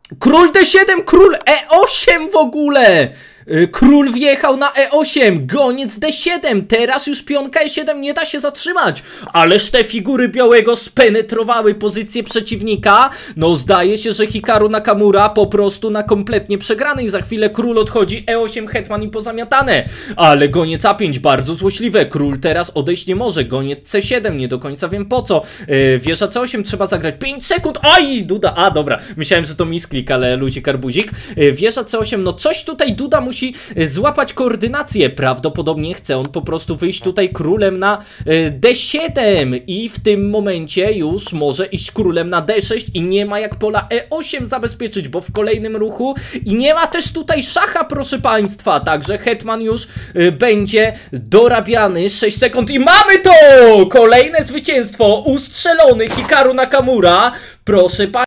Król D7, król E8 w ogóle! Król wjechał na E8, goniec D7, teraz już pionka E7 nie da się zatrzymać. Ależ te figury białego spenetrowały pozycję przeciwnika. No zdaje się, że Hikaru Nakamura po prostu na kompletnie przegrany i za chwilę król odchodzi, E8, hetman i pozamiatane. Ale goniec A5 bardzo złośliwe, król teraz odejść nie może, goniec C7, nie do końca wiem po co. Wieża C8 trzeba zagrać 5 sekund, aj Duda, a dobra, myślałem, że to misklik, ale luzik arbuzik. Wieża C8, no coś tutaj Duda musi złapać koordynację. Prawdopodobnie chce on po prostu wyjść tutaj królem na D7 i w tym momencie już może iść królem na D6 i nie ma jak pola E8 zabezpieczyć, bo w kolejnym ruchu i nie ma też tutaj szacha, proszę państwa, także hetman już będzie dorabiany. 6 sekund i mamy to! Kolejne zwycięstwo, ustrzelony Hikaru Nakamura, proszę państwa.